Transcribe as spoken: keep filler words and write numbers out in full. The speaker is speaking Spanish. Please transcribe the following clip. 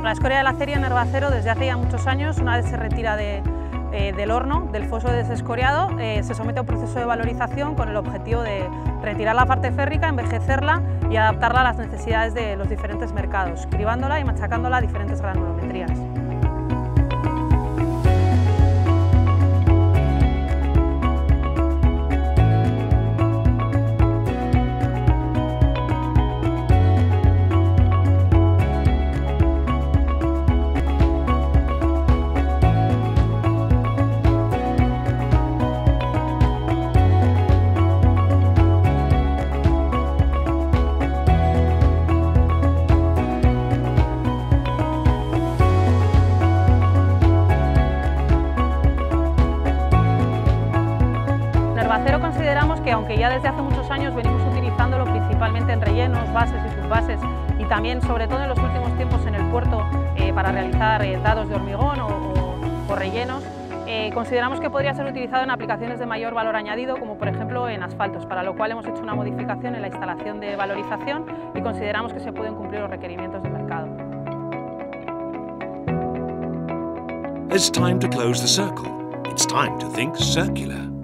La escoria del acería en Herbacero desde hace ya muchos años, una vez se retira de, eh, del horno, del foso desescoriado, eh, se somete a un proceso de valorización con el objetivo de retirar la parte férrica, envejecerla y adaptarla a las necesidades de los diferentes mercados, cribándola y machacándola a diferentes granulometrías. En Herbacero consideramos que, aunque ya desde hace muchos años venimos utilizándolo principalmente en rellenos, bases y subbases, y también, sobre todo en los últimos tiempos, en el puerto eh, para realizar eh, dados de hormigón o, o, o rellenos, eh, consideramos que podría ser utilizado en aplicaciones de mayor valor añadido, como por ejemplo en asfaltos, para lo cual hemos hecho una modificación en la instalación de valorización y consideramos que se pueden cumplir los requerimientos del mercado. It's time to close the circle. It's time to think circular.